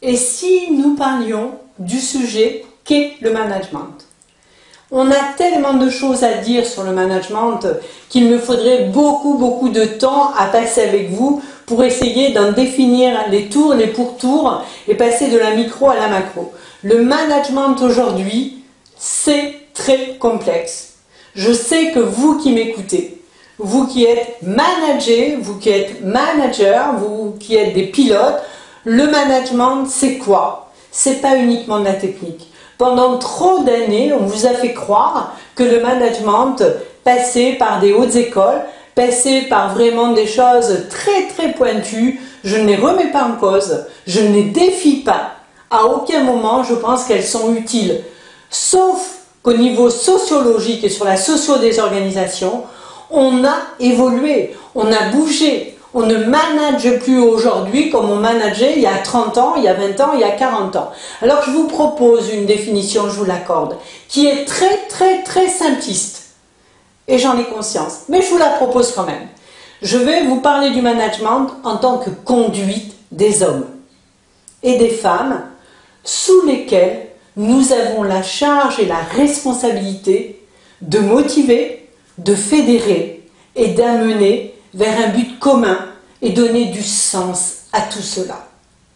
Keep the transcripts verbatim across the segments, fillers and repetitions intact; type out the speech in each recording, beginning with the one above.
Et si nous parlions du sujet qu'est le management? On a tellement de choses à dire sur le management qu'il me faudrait beaucoup beaucoup de temps à passer avec vous pour essayer d'en définir les tours, les pourtours et passer de la micro à la macro. Le management aujourd'hui, c'est très complexe. Je sais que vous qui m'écoutez, vous qui êtes manager, vous qui êtes manager, vous qui êtes des pilotes, le management c'est quoi? C'est pas uniquement de la technique. Pendant trop d'années, on vous a fait croire que le management passait par des hautes écoles, passait par vraiment des choses très très pointues. Je ne les remets pas en cause, je ne les défie pas. À aucun moment, je pense qu'elles sont utiles. Sauf qu'au niveau sociologique et sur la socio des organisations, on a évolué, on a bougé. On ne manage plus aujourd'hui comme on manageait il y a trente ans, il y a vingt ans, il y a quarante ans. Alors je vous propose une définition, je vous l'accorde, qui est très très très simpliste. Et j'en ai conscience, mais je vous la propose quand même. Je vais vous parler du management en tant que conduite des hommes et des femmes sous lesquels nous avons la charge et la responsabilité de motiver, de fédérer et d'amener vers un but commun et donner du sens à tout cela.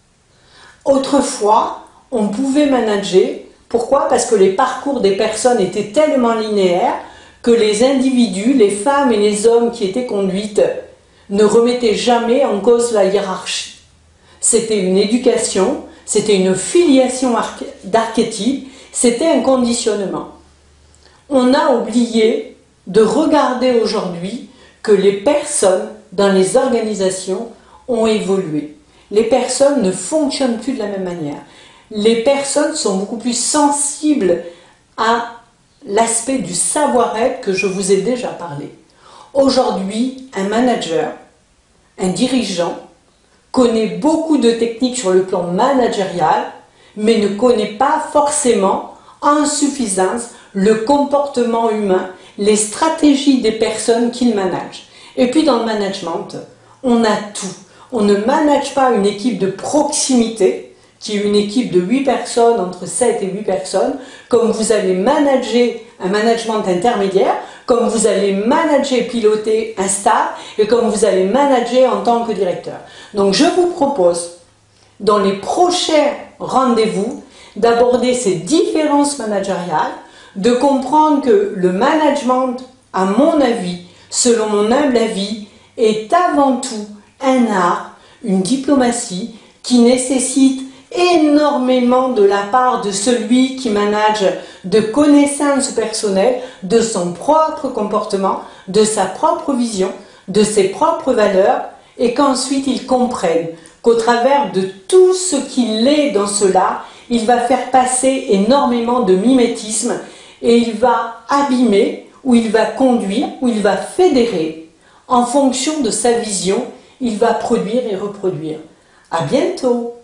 Autrefois, on pouvait manager. Pourquoi? Parce que les parcours des personnes étaient tellement linéaires que les individus, les femmes et les hommes qui étaient conduites ne remettaient jamais en cause la hiérarchie. C'était une éducation, c'était une filiation d'archétypes, c'était un conditionnement. On a oublié de regarder aujourd'hui que les personnes dans les organisations ont évolué. Les personnes ne fonctionnent plus de la même manière. Les personnes sont beaucoup plus sensibles à l'aspect du savoir-être que je vous ai déjà parlé. Aujourd'hui, un manager, un dirigeant, connaît beaucoup de techniques sur le plan managérial, mais ne connaît pas forcément en suffisance le comportement humain, les stratégies des personnes qu'il manage. Et puis dans le management, on a tout. On ne manage pas une équipe de proximité, qui est une équipe de huit personnes, entre sept et huit personnes, comme vous allez manager un management intermédiaire, comme vous allez manager et piloter un staff, et comme vous allez manager en tant que directeur. Donc je vous propose, dans les prochains rendez-vous, d'aborder ces différences managériales, de comprendre que le management, à mon avis, selon mon humble avis, est avant tout un art, une diplomatie qui nécessite énormément de la part de celui qui manage de connaissances personnelles, de son propre comportement, de sa propre vision, de ses propres valeurs, et qu'ensuite il comprenne qu'au travers de tout ce qu'il est dans cela, il va faire passer énormément de mimétisme et il va abîmer, ou il va conduire, ou il va fédérer. En fonction de sa vision, il va produire et reproduire. À bientôt!